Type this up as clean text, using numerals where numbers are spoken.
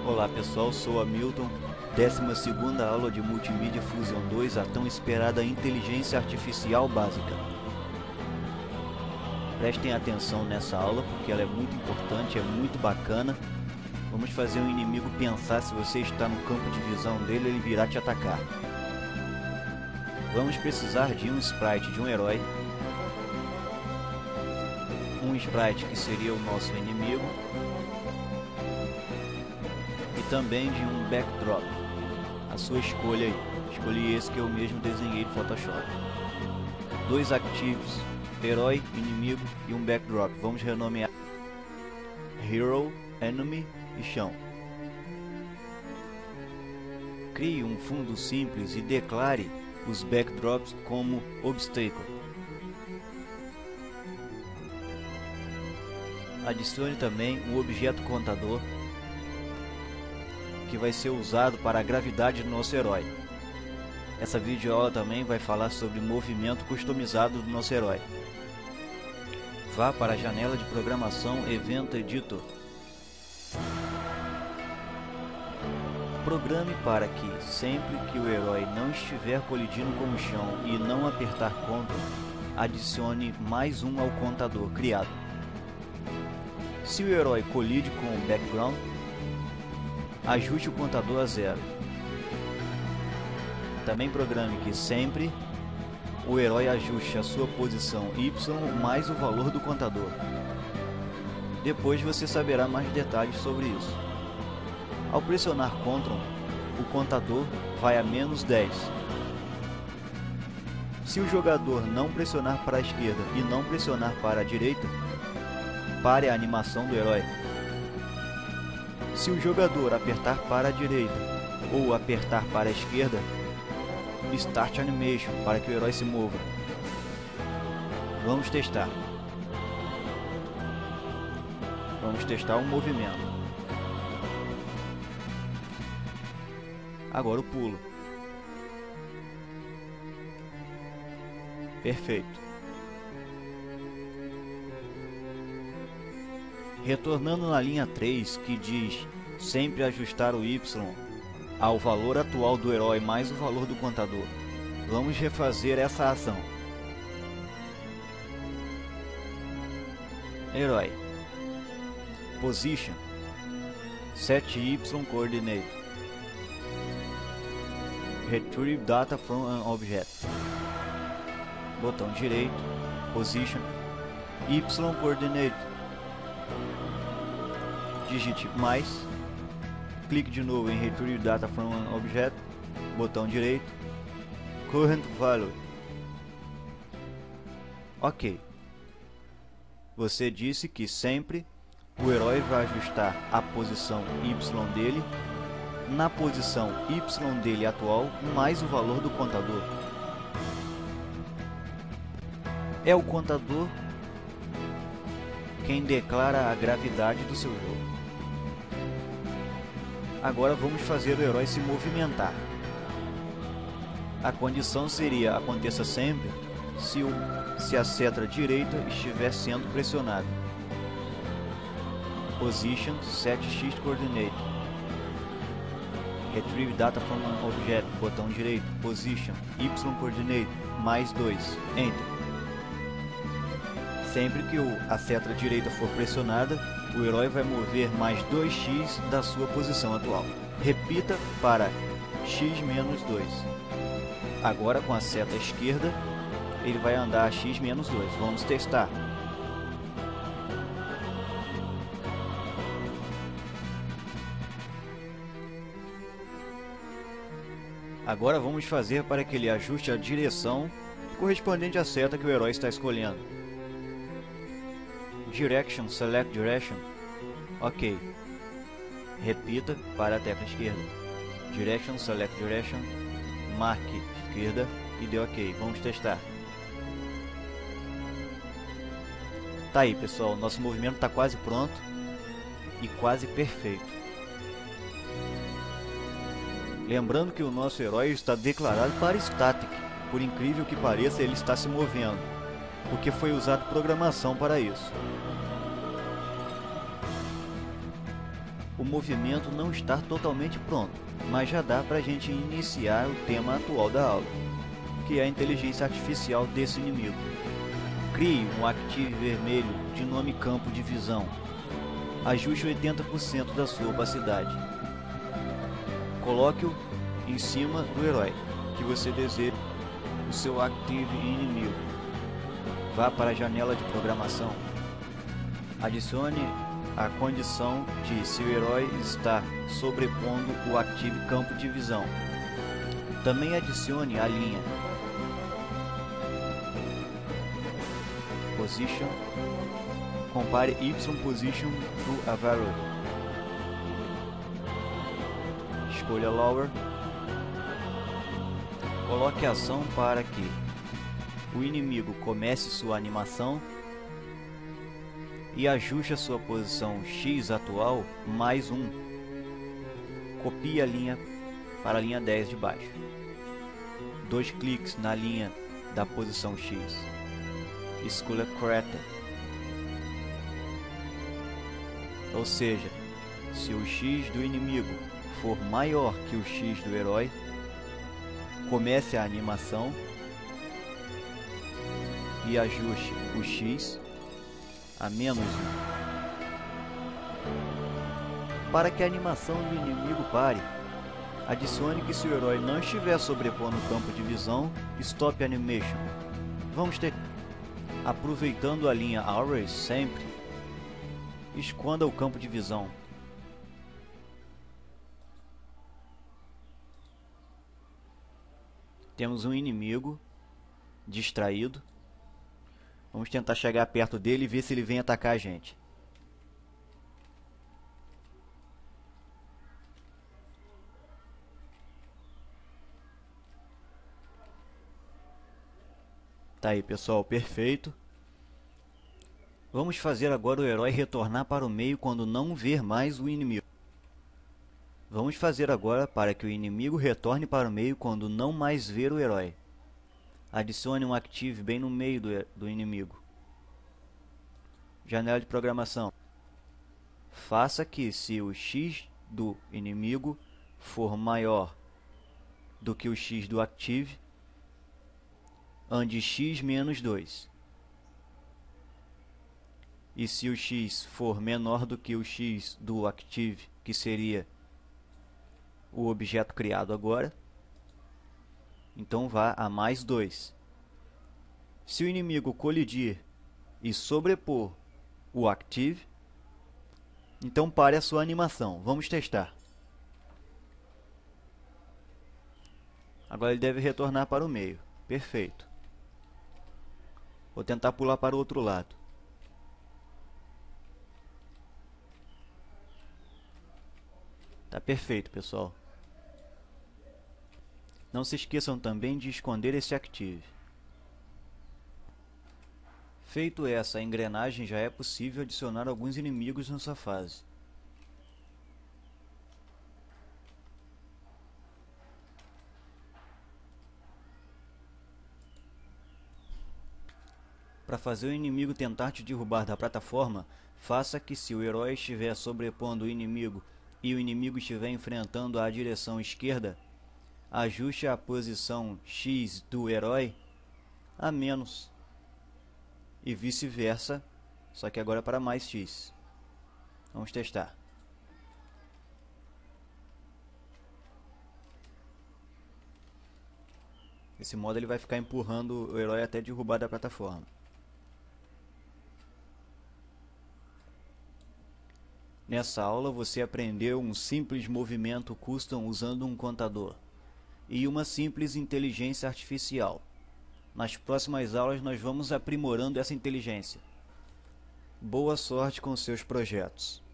Olá pessoal, sou Hamilton, 12ª aula de Multimídia Fusion 2, a tão esperada Inteligência Artificial Básica. Prestem atenção nessa aula porque ela é muito importante, é muito bacana. Vamos fazer um inimigo pensar se você está no campo de visão dele, ele virá te atacar. Vamos precisar de um sprite de um herói, um sprite que seria o nosso inimigo, e também de um backdrop, a sua escolha aí. Escolhi esse que eu mesmo desenhei no Photoshop. Dois activos, herói, inimigo e um backdrop. Vamos renomear Hero, Enemy e Chão. Crie um fundo simples e declare os backdrops como obstacle. Adicione também o objeto contador, que vai ser usado para a gravidade do nosso herói. Essa videoaula também vai falar sobre movimento customizado do nosso herói. Vá para a janela de programação Event Editor. Programe para que, sempre que o herói não estiver colidindo com o chão e não apertar Ctrl, adicione mais um ao contador criado. Se o herói colide com o background, ajuste o contador a 0. Também programe que sempre o herói ajuste a sua posição Y mais o valor do contador. Depois você saberá mais detalhes sobre isso. Ao pressionar Ctrl, o contador vai a -10. Se o jogador não pressionar para a esquerda e não pressionar para a direita, pare a animação do herói. Se o jogador apertar para a direita ou apertar para a esquerda, Start Animation para que o herói se mova. Vamos testar. Vamos testar o movimento. Agora o pulo. Perfeito. Retornando na linha 3, que diz sempre ajustar o Y ao valor atual do herói mais o valor do contador. Vamos refazer essa ação. Herói. Position. Set Y coordinate. Retrieve data from an object. Botão direito. Position. Y coordinate. Digite mais. Clique de novo em Retrieve Data from an Object, botão direito, Current Value. Ok. Você disse que sempre o herói vai ajustar a posição Y dele na posição Y dele atual mais o valor do contador. É o contador quem declara a gravidade do seu jogo. Agora vamos fazer o herói se movimentar. A condição seria aconteça sempre se a seta direita estiver sendo pressionada. Position Set X Coordinate. Retrieve Data from an Object, botão direito, Position Y Coordinate, mais 2, Enter. Sempre que a seta direita for pressionada, o herói vai mover mais 2x da sua posição atual. Repita para x menos 2. Agora com a seta esquerda, ele vai andar a x menos 2. Vamos testar. Agora vamos fazer para que ele ajuste a direção correspondente à seta que o herói está escolhendo. Direction, Select Direction. Ok. Repita para a tecla esquerda. Direction, Select Direction. Marque esquerda e deu ok. Vamos testar. Tá aí, pessoal. Nosso movimento está quase pronto e quase perfeito. Lembrando que o nosso herói está declarado para Static. Por incrível que pareça, ele está se movendo, porque foi usado programação para isso. O movimento não está totalmente pronto, mas já dá para a gente iniciar o tema atual da aula, que é a inteligência artificial desse inimigo. Crie um Active vermelho de nome campo de visão. Ajuste 80% da sua opacidade. Coloque-o em cima do herói que você deseja o seu Active inimigo. Vá para a janela de programação. Adicione a condição de se o herói está sobrepondo o Active campo de visão. Também adicione a linha Position. Compare Y Position to a Value. Escolha Lower. Coloque a ação para que o inimigo comece sua animação e ajuste a sua posição X atual mais 1. Copie a linha para a linha 10 de baixo. 2 cliques na linha da posição X. Escolha Crater. Ou seja, se o X do inimigo for maior que o X do herói, comece a animação e ajuste o X a menos 1. Para que a animação do inimigo pare, adicione que se o herói não estiver sobrepondo o campo de visão, Stop Animation. Vamos ter, aproveitando a linha Always sempre, esconda o campo de visão. Temos um inimigo distraído. Vamos tentar chegar perto dele e ver se ele vem atacar a gente. Tá aí, pessoal, perfeito. Vamos fazer agora o herói retornar para o meio quando não ver mais o inimigo. Vamos fazer agora para que o inimigo retorne para o meio quando não mais ver o herói. Adicione um Active bem no meio do inimigo. Janela de programação. Faça que se o X do inimigo for maior do que o X do Active, ande X menos 2. E se o X for menor do que o X do Active, que seria o objeto criado agora, então vá a mais 2. Se o inimigo colidir e sobrepor o Active, então pare a sua animação. Vamos testar. Agora ele deve retornar para o meio. Perfeito. Vou tentar pular para o outro lado. Tá perfeito, pessoal. Não se esqueçam também de esconder esse Active. Feito essa engrenagem, já é possível adicionar alguns inimigos nessa fase. Para fazer o inimigo tentar te derrubar da plataforma, faça que se o herói estiver sobrepondo o inimigo e o inimigo estiver enfrentando a direção esquerda, ajuste a posição X do herói a menos. E vice-versa, só que agora para mais X. Vamos testar. Desse modo ele vai ficar empurrando o herói até derrubar da plataforma. Nessa aula você aprendeu um simples movimento custom usando um contador e uma simples inteligência artificial. Nas próximas aulas nós vamos aprimorando essa inteligência. Boa sorte com seus projetos.